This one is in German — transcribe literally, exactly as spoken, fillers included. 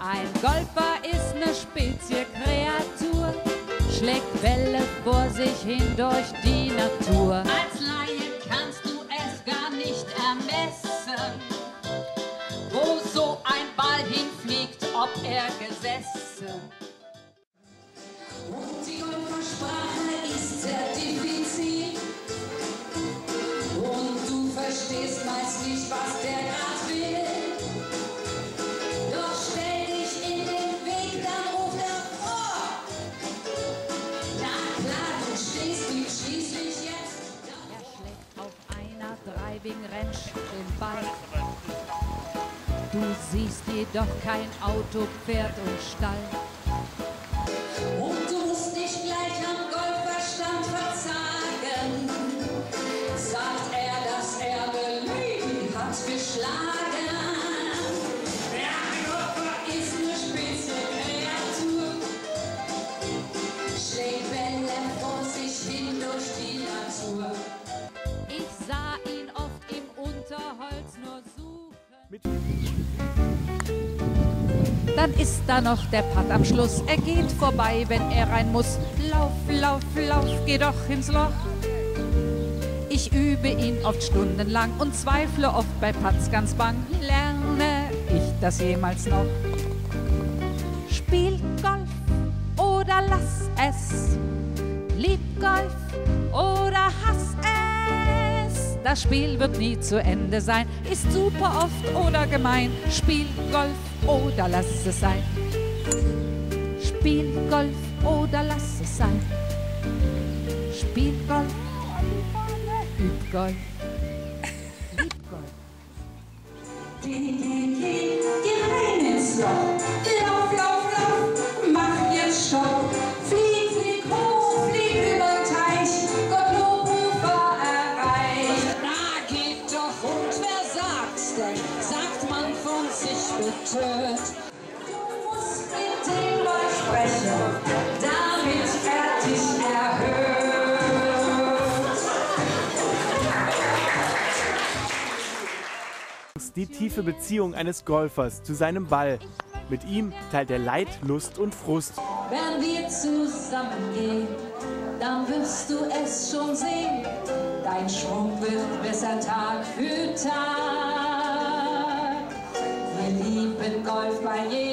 Ein Golfer ist eine Speziekreatur, schlägt Bälle vor sich hin durch die Natur. Als Laie kannst du es gar nicht ermessen, wo so ein Ball hinfliegt, ob er gesessen. Und die Golfersprache ist sehr diffizil und du verstehst meist nicht, was der grad will. Doch stell dich in den Weg, dann ruft er vor. Na klar, du stehst ihm schließlich jetzt. Er schlägt auf einer Driving Range den Ball. Du siehst jedoch kein Auto, Pferd und Stall. Und du musst nicht gleich am Golfverstand verzagen. Sagt er, dass er eine Lady hat geschlagen. Der Golfer ist eine Speziekreatur, schlägt Bälle vor sich hin durch die Natur. Ich sah ihn oft im Unterholz nur suchen. Mit Dann ist da noch der Putt am Schluss. Er geht vorbei, wenn er rein muss. Lauf, lauf, lauf, geh doch ins Loch. Ich übe ihn oft stundenlang und zweifle oft bei Putts ganz bang. Lerne ich das jemals noch? Spiel Golf oder lass es. Lieb Golf oder hass es. Das Spiel wird nie zu Ende sein. Ist super oft oder gemein. Spiel Golf oder lass es sein. Spiel Golf oder lass es sein. Spiel Golf, üb Golf, lieb Golf. Geh, geh, geh, geh rein ins Loch. Lauf, lauf, lauf, mach jetzt Stopp. Flieg, flieg hoch, flieg über den Teich. Gottlob, Ufer erreicht. Na geht doch, und wer sagt's denn? Sagt man von sich betört. Du musst mit dem Golf sprechen, damit er dich erhört. die tiefe Beziehung eines Golfers zu seinem Ball. Mit ihm teilt er Leid, Lust und Frust. Wenn wir zusammengehen, dann wirst du es schon sehen. Dein Schwung wird besser Tag für Tag. Wir lieben Golf bei jedem.